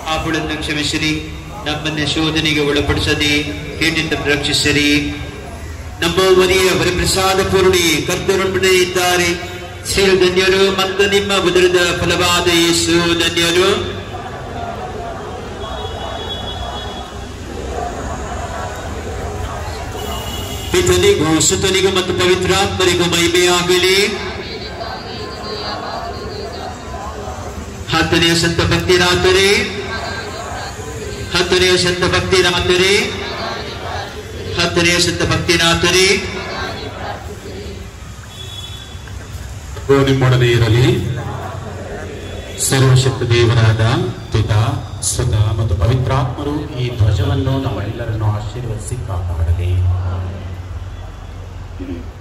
ಪಾಪಗಳನ್ನು ಕ್ಷಮಿಸಿರಿ, ನಮ್ಮನ್ನ ಶೋಧನೆಗೆ ಒಳಪಡಿಸದೆ ಕೇಟಿಂದ ರಕ್ಷಿಸಿರಿ. ನಮ್ಮ ಮನೆಯ ವರಪ್ರಸಾದ ಪೂರ್ಣಿ ಕರ್ತರೊಡನೆ ಇದ್ದಾರೆ. ಸ್ತ್ರೀಯರು ಧನ್ಯರು ಮತ್ತು ನಿಮ್ಮ ಉದರದ ಫಲವಾದ ಯೇಸು ಧನ್ಯರು. ಪಿತನಿಗೂ ಸುತನಿಗೂ ಮತ್ತು ಪವಿತ್ರಾತ್ಮರಿಗೂ ಮಹಿಮೆಯಾಗಲಿ. 10ನೇ ಸಂತ ಭಕ್ತಿ ರಾತ್ರಿ, 10ನೇ ಸಂತ ಭಕ್ತಿ ರಾತ್ರಿ, 10ನೇ ಸಂತ ಭಕ್ತಿ ರಾತ್ರಿ. ನಿಮ್ಮೊಡನೆ ಇರಲಿ. ಸರ್ವಶಕ್ತ ದೇವರಾದ ಪಿತಾ, ಸುತ ಮತ್ತು ಪವಿತ್ರಾತ್ಮರು ಈ ಧ್ವಜವನ್ನು ನಮ್ಮೆಲ್ಲರನ್ನು ಆಶೀರ್ವದಿಸಿ ಕಾಪಾಡಲಿ.